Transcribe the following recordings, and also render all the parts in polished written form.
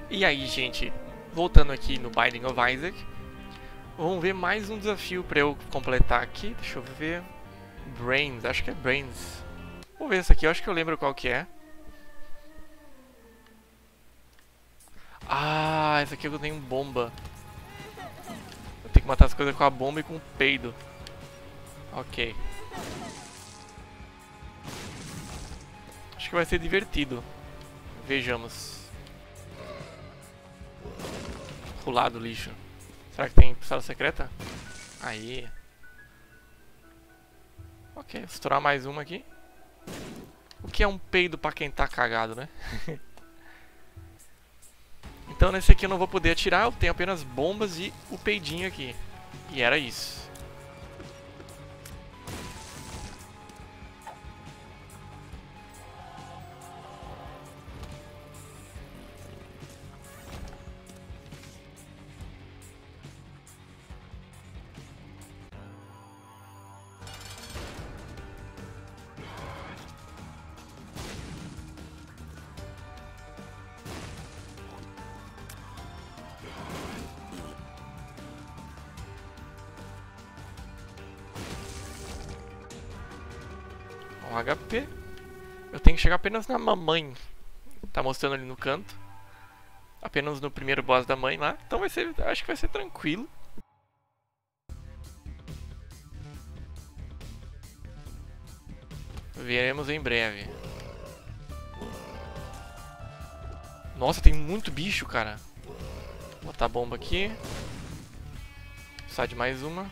E aí, gente, voltando aqui no Binding of Isaac, vamos ver mais um desafio para eu completar aqui. Deixa eu ver. Brains, acho que é Brains. Vamos ver esse aqui, eu acho que eu lembro qual que é. Ah, esse aqui eu tenho bomba. Eu tenho que matar as coisas com a bomba e com o peido. Ok. Acho que vai ser divertido. Vejamos. Pular do lixo. Será que tem sala secreta? Aí. Ok, vou estourar mais uma aqui. O que é um peido pra quem tá cagado, né? Então nesse aqui eu não vou poder atirar, eu tenho apenas bombas e o peidinho aqui. E era isso. Um HP. Eu tenho que chegar apenas na mamãe. Tá mostrando ali no canto. Apenas no primeiro boss da mãe lá. Então vai ser, acho que vai ser tranquilo. Veremos em breve. Nossa, tem muito bicho, cara. Vou botar a bomba aqui. Precisar de mais uma.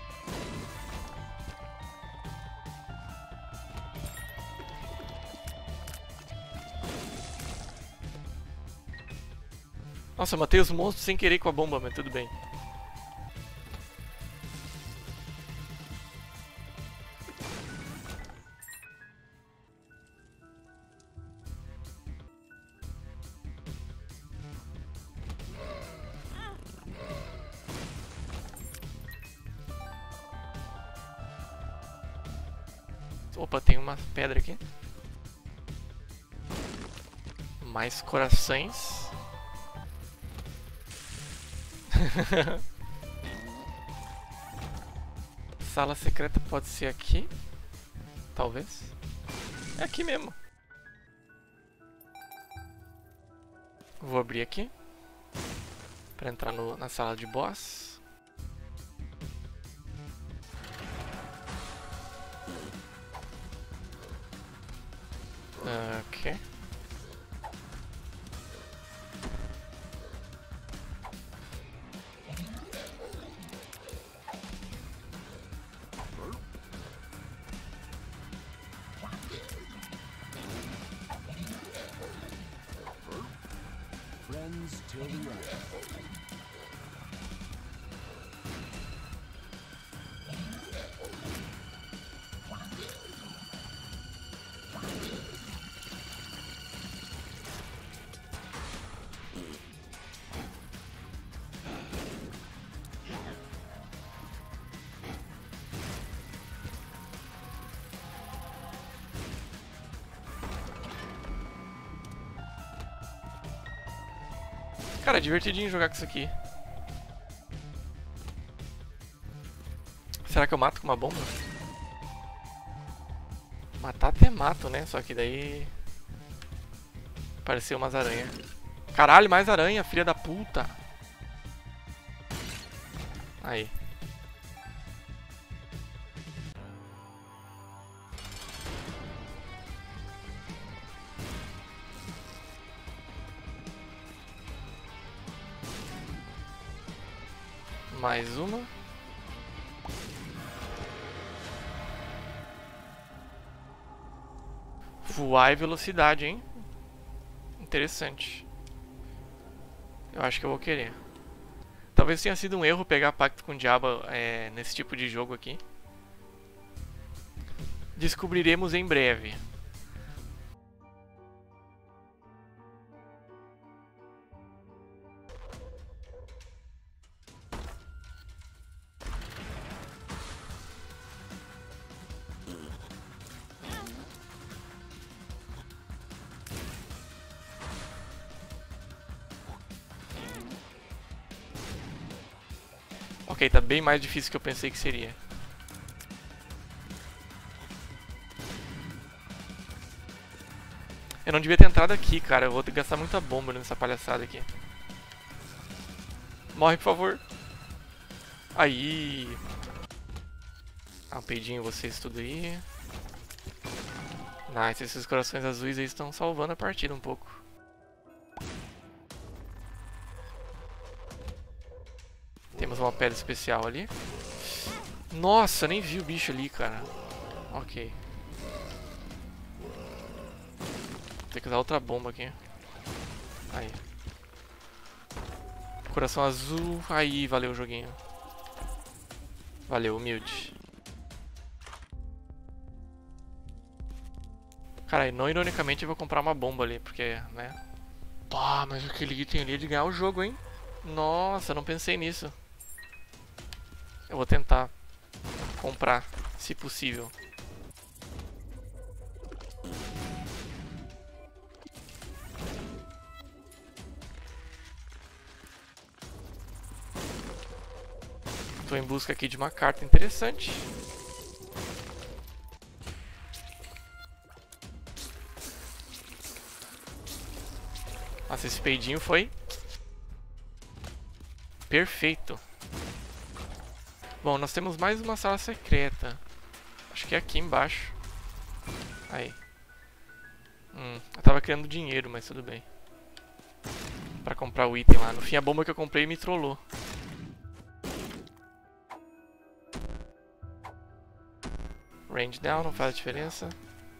Nossa, eu matei os monstros sem querer com a bomba, mas tudo bem. Opa, tem uma pedra aqui. Mais corações. Sala secreta pode ser aqui. Talvez. É aqui mesmo. Vou abrir aqui. Pra entrar na sala de boss. Ok. Friends till the end. Cara, é divertidinho jogar com isso aqui. Será que eu mato com uma bomba? Matar até mato, né? Só que daí... Apareceu umas aranhas. Caralho, mais aranha, filha da puta. Aí. Mais uma. Voar e velocidade, hein? Interessante. Eu acho que eu vou querer. Talvez tenha sido um erro pegar pacto com o diabo nesse tipo de jogo aqui. Descobriremos em breve. Ok, tá bem mais difícil do que eu pensei que seria. Eu não devia ter entrado aqui, cara. Eu vou ter que gastar muita bomba nessa palhaçada aqui. Morre, por favor. Aí. Ah, um peidinho vocês tudo aí. Nice, esses corações azuis aí estão salvando a partida um pouco. Temos uma pele especial ali. Nossa, nem vi o bicho ali, cara. Ok. Vou ter que usar outra bomba aqui. Aí. Coração azul. Aí, valeu o joguinho. Valeu, humilde. Cara, não ironicamente eu vou comprar uma bomba ali, porque, né? Pá, mas aquele item ali é de ganhar o jogo, hein? Nossa, não pensei nisso. Eu vou tentar comprar, se possível. Tô em busca aqui de uma carta interessante. Nossa, esse peidinho foi perfeito. Bom, nós temos mais uma sala secreta. Acho que é aqui embaixo. Aí. Eu tava criando dinheiro, mas tudo bem. Pra comprar o item lá. No fim, a bomba que eu comprei me trollou. Range down, não faz diferença.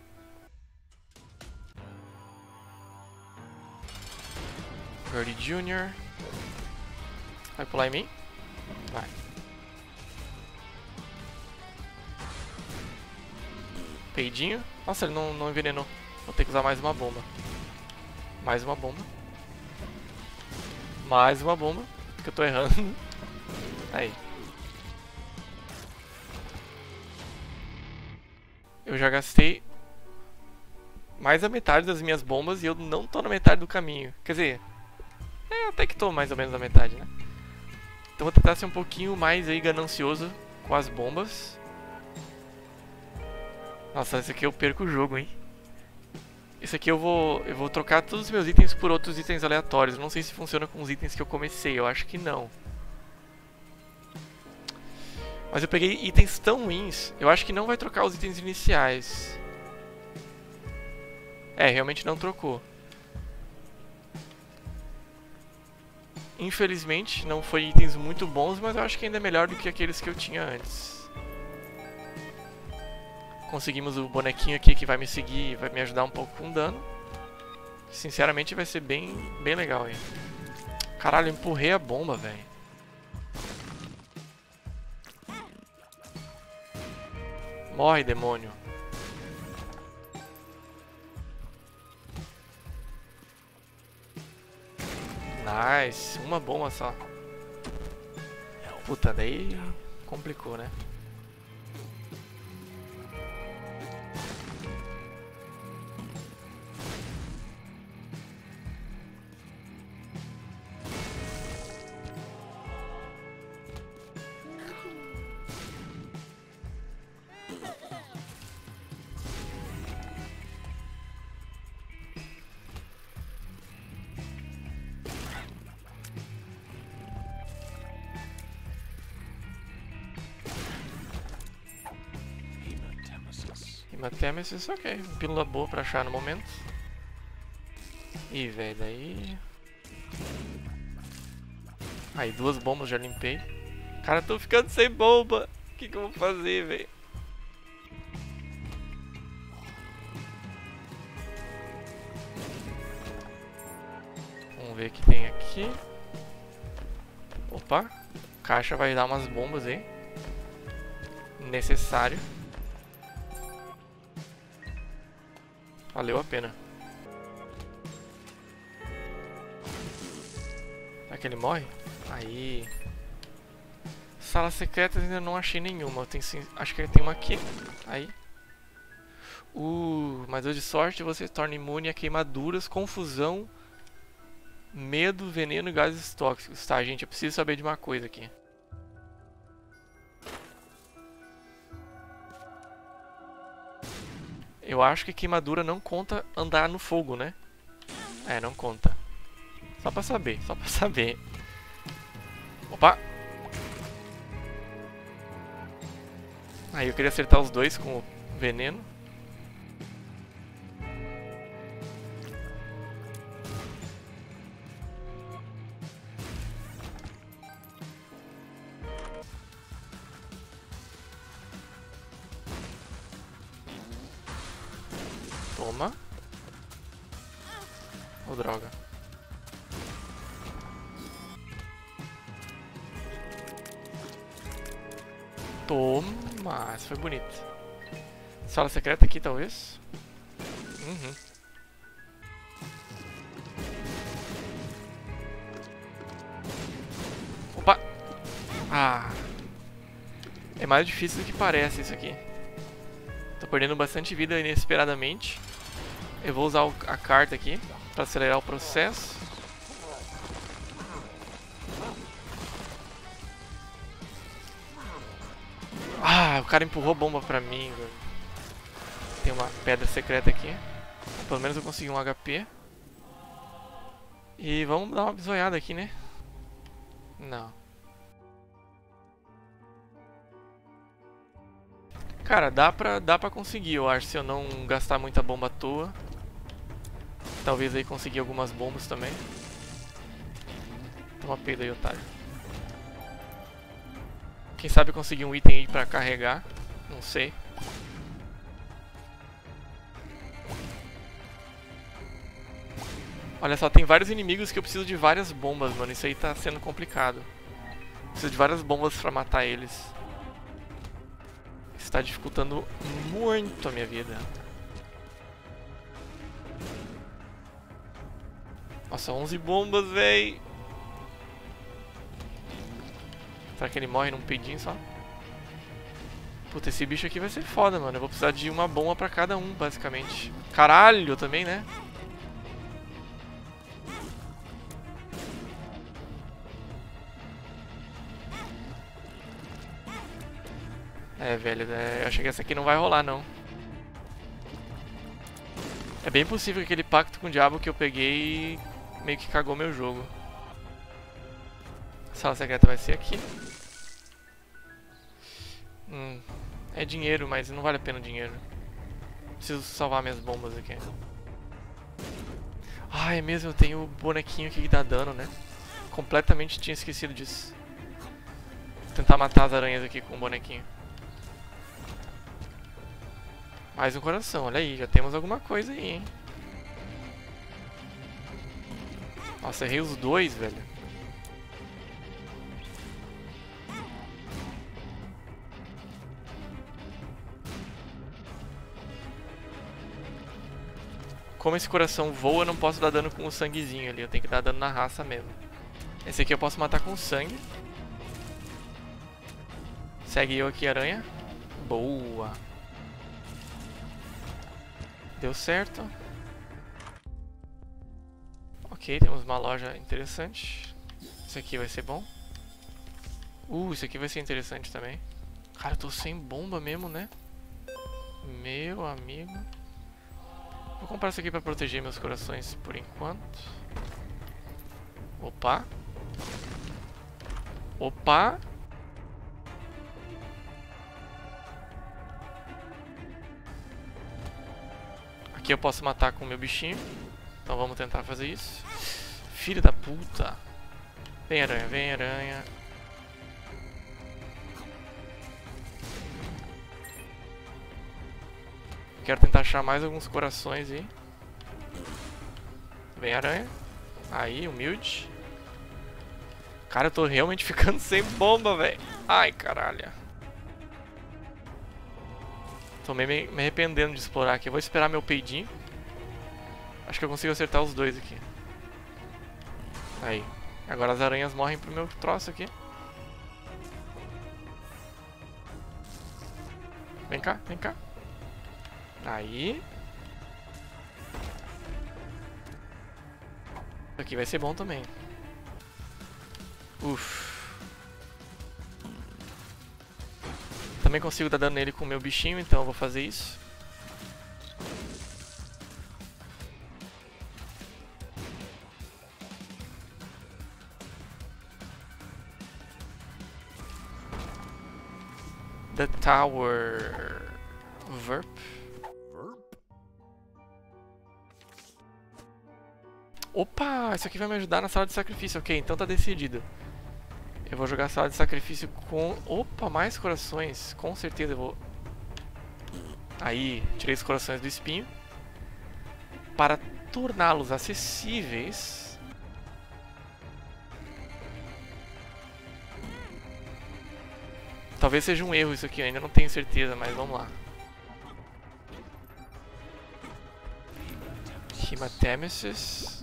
Birdie Jr. Vai pular em mim? Vai. Peidinho. Nossa, ele não envenenou. Vou ter que usar mais uma bomba. Mais uma bomba. Mais uma bomba. Que eu tô errando. Aí. Eu já gastei mais da metade das minhas bombas e eu não tô na metade do caminho. Quer dizer, até que tô mais ou menos na metade, né? Então vou tentar ser um pouquinho mais aí ganancioso com as bombas. Nossa, esse aqui eu perco o jogo, hein? Esse aqui eu vou trocar todos os meus itens por outros itens aleatórios. Não sei se funciona com os itens que eu comecei, eu acho que não. Mas eu peguei itens tão ruins, eu acho que não vai trocar os itens iniciais. É, realmente não trocou. Infelizmente, não foi itens muito bons, mas eu acho que ainda é melhor do que aqueles que eu tinha antes. Conseguimos o bonequinho aqui que vai me seguir e vai me ajudar um pouco com dano. Sinceramente vai ser bem legal aí. Caralho, eu empurrei a bomba, velho. Morre, demônio. Nice, uma bomba só. Puta, daí complicou, né? Hematemesis, ok. Pílula boa pra achar no momento. Ih, velho, daí... Aí, duas bombas já limpei. Cara, tô ficando sem bomba. O que eu vou fazer, velho? Vamos ver o que tem aqui. Opa. Caixa vai dar umas bombas aí. Necessário. Valeu a pena. Será que ele morre? Aí. Salas secretas ainda não achei nenhuma. Acho que tem uma aqui. Aí. Mais 2 de sorte. Você se torna imune a queimaduras, confusão, medo, veneno e gases tóxicos. Tá, gente, eu preciso saber de uma coisa aqui. Eu acho que queimadura não conta andar no fogo, né? É, não conta. Só pra saber, só pra saber. Opa! Aí eu queria acertar os dois com o veneno. Toma. Oh, droga. Toma. Isso foi bonito. Sala secreta aqui, talvez? Uhum. Opa! Ah! É mais difícil do que parece isso aqui. Tô perdendo bastante vida inesperadamente. Eu vou usar a carta aqui para acelerar o processo. Ah, o cara empurrou bomba pra mim, velho. Tem uma pedra secreta aqui. Pelo menos eu consegui um HP. E vamos dar uma bisoiada aqui, né? Não. Cara, dá pra conseguir, eu acho, se eu não gastar muita bomba à toa. Talvez aí conseguir algumas bombas também. Toma peido aí, otário. Quem sabe conseguir um item aí pra carregar. Não sei. Olha só, tem vários inimigos que eu preciso de várias bombas, mano. Isso aí tá sendo complicado. Preciso de várias bombas pra matar eles. Isso tá dificultando muito a minha vida. Nossa, 11 bombas, véi. Será que ele morre num peidinho só? Puta, esse bicho aqui vai ser foda, mano. Eu vou precisar de uma bomba pra cada um, basicamente. Caralho, também, né? É, velho, eu achei que essa aqui não vai rolar, não. É bem possível que aquele pacto com o diabo que eu peguei meio que cagou meu jogo. A sala secreta vai ser aqui. É dinheiro, mas não vale a pena o dinheiro. Preciso salvar minhas bombas aqui. Ah, é mesmo, eu tenho o bonequinho aqui que dá dano, né? Completamente tinha esquecido disso. Vou tentar matar as aranhas aqui com o bonequinho. Mais um coração, olha aí, já temos alguma coisa aí, hein? Nossa, errei os dois, velho. Como esse coração voa, eu não posso dar dano com o sanguezinho ali. Eu tenho que dar dano na raça mesmo. Esse aqui eu posso matar com sangue. Segue eu aqui, aranha. Boa. Deu certo. Ok, temos uma loja interessante. Isso aqui vai ser bom. Isso aqui vai ser interessante também. Cara, eu tô sem bomba mesmo, né? Meu amigo. Vou comprar isso aqui pra proteger meus corações por enquanto. Opa. Opa. Aqui eu posso matar com o meu bichinho. Então vamos tentar fazer isso. Filho da puta. Vem, aranha, vem, aranha. Quero tentar achar mais alguns corações aí. Vem, aranha. Aí, humilde. Cara, eu tô realmente ficando sem bomba, velho. Ai, caralho. Tô me arrependendo de explorar aqui. Eu vou esperar meu peidinho. Acho que eu consigo acertar os dois aqui. Aí. Agora as aranhas morrem pro meu troço aqui. Vem cá, vem cá. Aí. Isso aqui vai ser bom também. Uff. Também consigo dar dano nele com o meu bichinho, então eu vou fazer isso. The Tower. Verp. Opa, isso aqui vai me ajudar na sala de sacrifício. Ok, então tá decidido. Eu vou jogar a sala de sacrifício com... Opa, mais corações. Com certeza eu vou... Aí, tirei os corações do espinho. Para torná-los acessíveis... Talvez seja um erro isso aqui, eu ainda não tenho certeza, mas vamos lá. Hematemesis.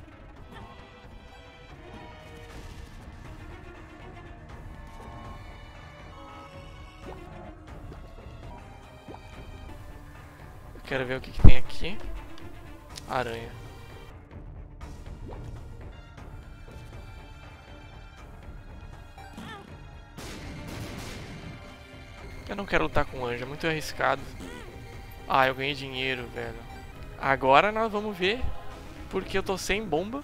Eu quero ver o que tem aqui. Aranha. Eu não quero lutar com o anjo, é muito arriscado. Ah, eu ganhei dinheiro, velho. Agora nós vamos ver porque eu tô sem bomba.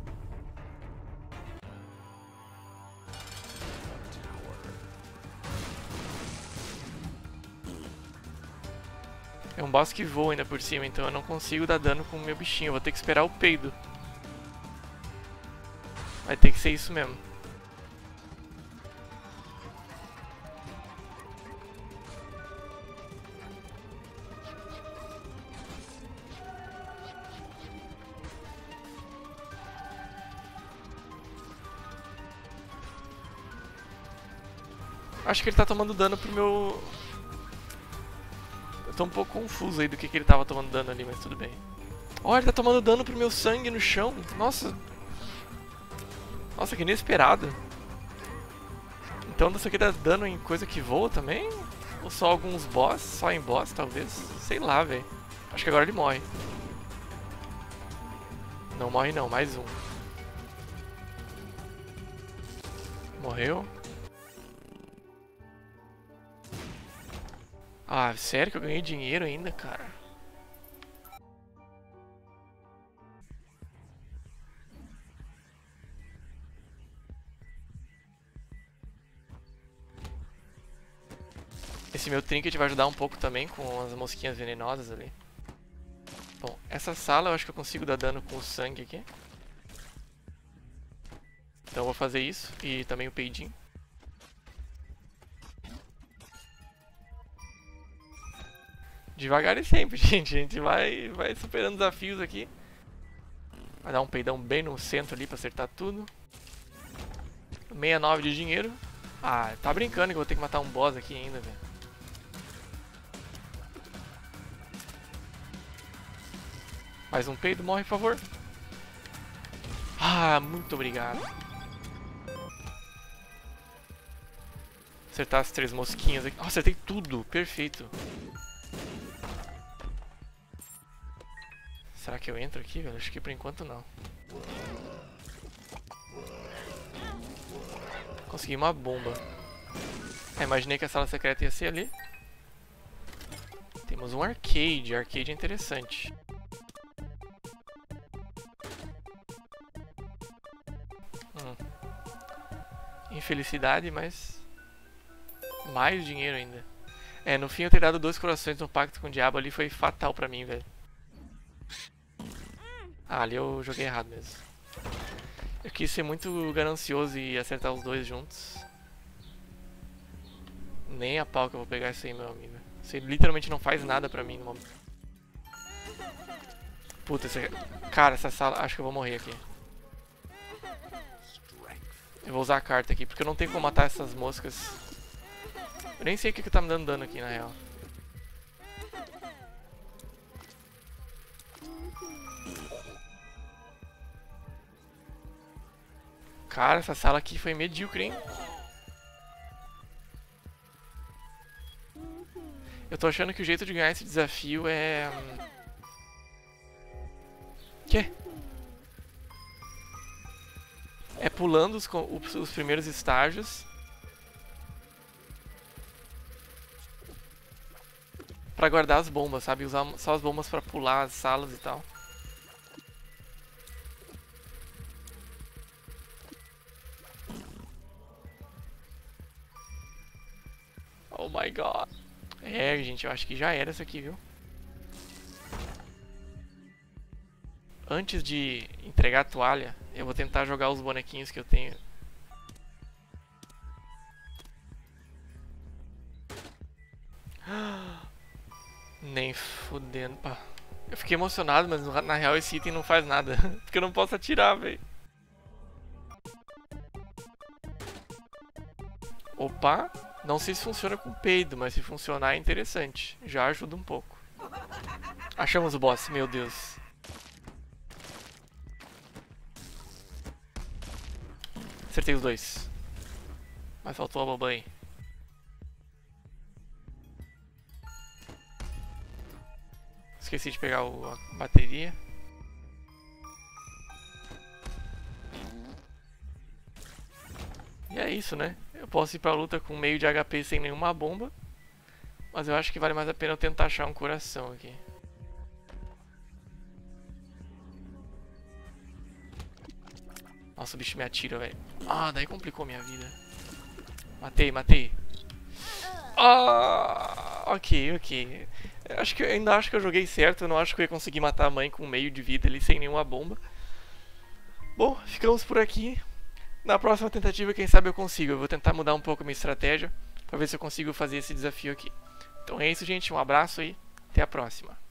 É um boss que voa ainda por cima, então eu não consigo dar dano com o meu bichinho. Eu vou ter que esperar o peido. Vai ter que ser isso mesmo. Acho que ele tá tomando dano pro meu... Eu tô um pouco confuso aí do que ele tava tomando dano ali, mas tudo bem. Olha, ele tá tomando dano pro meu sangue no chão. Nossa. Nossa, que inesperado. Então isso aqui dá dano em coisa que voa também? Ou só alguns boss? Só em boss, talvez? Sei lá, velho. Acho que agora ele morre. Não morre não, mais um. Morreu. Ah, sério que eu ganhei dinheiro ainda, cara? Esse meu trinket vai ajudar um pouco também com as mosquinhas venenosas ali. Bom, essa sala eu acho que eu consigo dar dano com o sangue aqui. Então eu vou fazer isso e também o peidinho. Devagar e sempre, gente. A gente vai superando desafios aqui. Vai dar um peidão bem no centro ali pra acertar tudo. 69 de dinheiro. Ah, tá brincando que eu vou ter que matar um boss aqui ainda, velho. Mais um peido, morre, por favor. Ah, muito obrigado. Acertar as 3 mosquinhas aqui. Ah, acertei tudo, perfeito. Será que eu entro aqui, velho? Acho que por enquanto não. Consegui uma bomba. Imaginei que a sala secreta ia ser ali. Temos um arcade. Arcade é interessante. Infelicidade, mas... mais dinheiro ainda. É, no fim eu ter dado 2 corações no pacto com o diabo ali foi fatal pra mim, velho. Ah, ali eu joguei errado mesmo. Eu quis ser muito ganancioso e acertar os dois juntos. Nem a pau que eu vou pegar isso aí, meu amigo. Você literalmente não faz nada pra mim no momento. Puta, cara, essa sala... acho que eu vou morrer aqui. Eu vou usar a carta aqui, porque eu não tenho como matar essas moscas. Eu nem sei o que tá me dando dano aqui, na real. Cara, essa sala aqui foi medíocre, hein? Eu tô achando que o jeito de ganhar esse desafio é... Quê? É pulando os primeiros estágios. Pra guardar as bombas, sabe? Usar só as bombas pra pular as salas e tal. my god. É, gente, eu acho que já era essa aqui, viu? Antes de entregar a toalha, eu vou tentar jogar os bonequinhos que eu tenho. Nem fudendo, pá. Eu fiquei emocionado, mas na real esse item não faz nada. Porque eu não posso atirar, velho. Opa, não sei se funciona com peido, mas se funcionar é interessante. Já ajuda um pouco. Achamos o boss, meu Deus. Acertei os dois. Mas faltou a babanha. Esqueci de pegar a bateria. E é isso, né? Eu posso ir pra luta com meio de HP sem nenhuma bomba. Mas eu acho que vale mais a pena eu tentar achar um coração aqui. Nossa, o bicho me atira, velho. Ah, daí complicou minha vida. Matei, matei. Ah, ok. Ainda acho que eu joguei certo. Eu não acho que eu ia conseguir matar a mãe com meio de vida ali sem nenhuma bomba. Bom, ficamos por aqui. Na próxima tentativa, quem sabe eu consigo. Eu vou tentar mudar um pouco a minha estratégia pra ver se eu consigo fazer esse desafio aqui. Então é isso, gente. Um abraço e até a próxima.